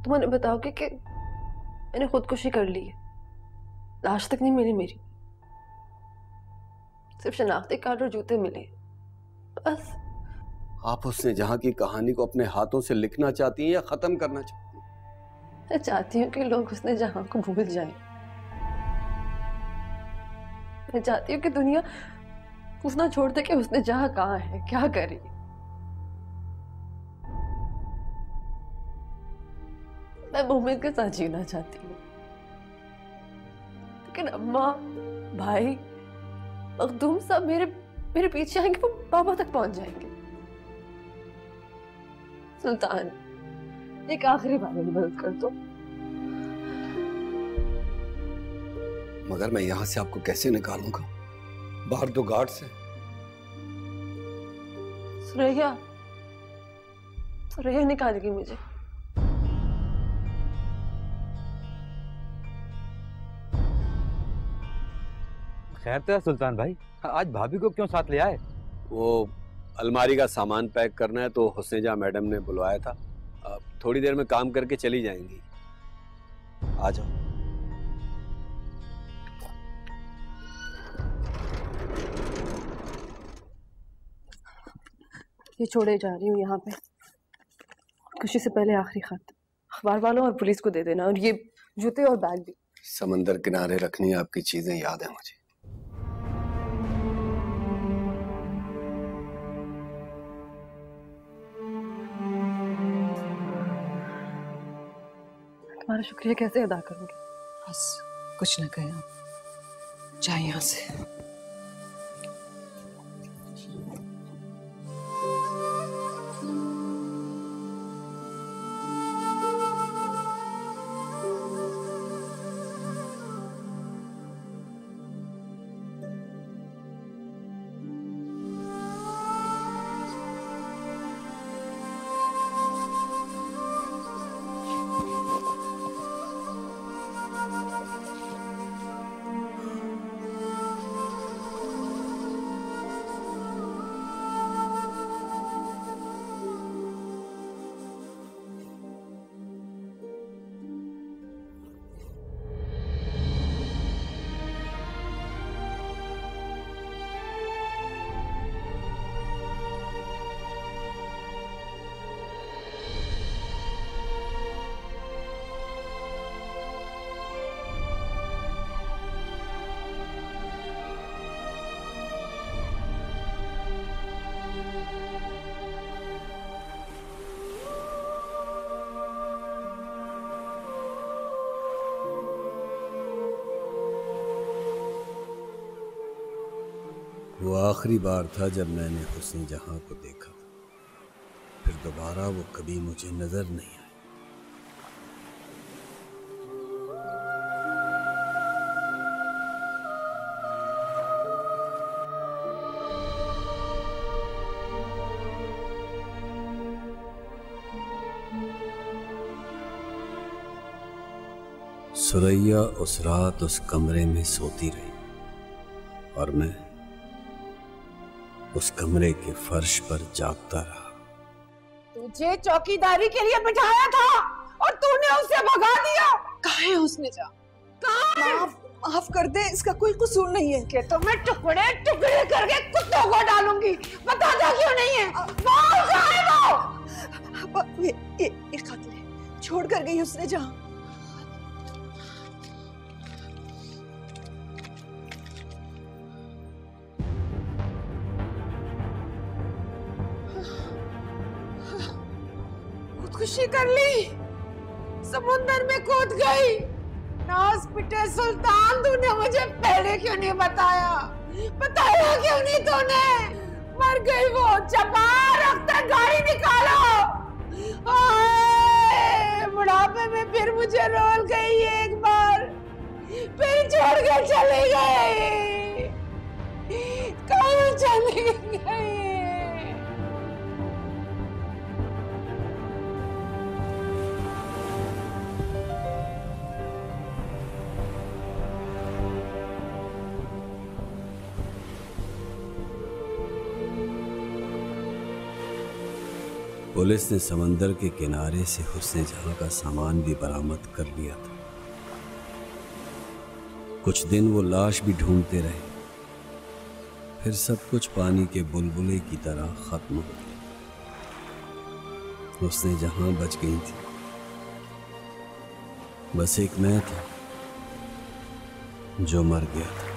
तुम उन्हें बताओगे कि मैंने खुदकुशी कर ली है। लाश तक नहीं मिली मेरी, सिर्फ शनाख्ती कार्ड और जूते मिले बस। आप उसने जहां की कहानी को अपने हाथों से लिखना चाहती हैं या खत्म करना चाहती हैं? मैं चाहती हूँ कि लोग उसने जहां को भूल जाएं। मैं चाहती हूँ कि दुनिया पूछना छोड़ दे कि उसने जहां कहाँ है, क्या करी। मैं मोमिन के साथ जीना चाहती हूँ, लेकिन अम्मा, भाई, मखदूम सब मेरे पीछे आएंगे, वो पापा तक पहुंच जाएंगे। सुल्तान, एक आखिरी बार मेरी मदद कर दो। मगर मैं यहां से आपको कैसे निकालूंगा? बाहर 2 गार्ड्स हैं। सुरैया निकालेगी मुझे। खैर तो है सुल्तान भाई, आज भाभी को क्यों साथ ले आए? वो अलमारी का सामान पैक करना है तो हुस्नेजा मैडम ने बुलवाया था। थोड़ी देर में काम करके चली जाएंगी। आ जाओ। ये छोड़े जा रही हूँ यहाँ पे। खुशी से पहले आखिरी खत अखबार वालों और पुलिस को दे देना, और ये जूते और बैग भी। समंदर किनारे रखनी आपकी चीजें याद है मुझे। तुम्हारा शुक्रिया कैसे अदा करूंगी? बस कुछ न कहे, जाए यहाँ से। वो आखिरी बार था जब मैंने हुस्न जहां को देखा, फिर दोबारा वो कभी मुझे नजर नहीं आई। सुरैया उस रात उस कमरे में सोती रही और मैं उस कमरे के फर्श पर जागता रहा। तुझे चौकीदारी के लिए बिठाया था और तूने उसे भगा दिया। कहाँ है उसने जा? कहाँ है? माफ कर दे, इसका कोई कसूर नहीं है। कि तो मैं टुकड़े टुकड़े करके कुत्तों को डालूंगी। बता जा क्यों नहीं है? बोल कहाँ है वो? ये कातिल है, छोड़ कर गई उसने जहाँ। खुशी कर ली, समुंदर में कूद गई। नाज पिटे सुल्तान, तूने मुझे पहले क्यों नहीं बताया? बताया क्यों नहीं तूने? मर गई वो। जबार अख्तर, गाड़ी निकालो। बुढ़ापे में फिर मुझे रोल गई एक बार, फिर छोड़ कर चले गए। कहाँ चले गए? वो पुलिस ने समंदर के किनारे से हुस्ने जहां का सामान भी बरामद कर लिया था। कुछ दिन वो लाश भी ढूंढते रहे, फिर सब कुछ पानी के बुलबुले की तरह खत्म हो गया। हुस्ने जहां बच गई थी, बस एक मैं था जो मर गया था।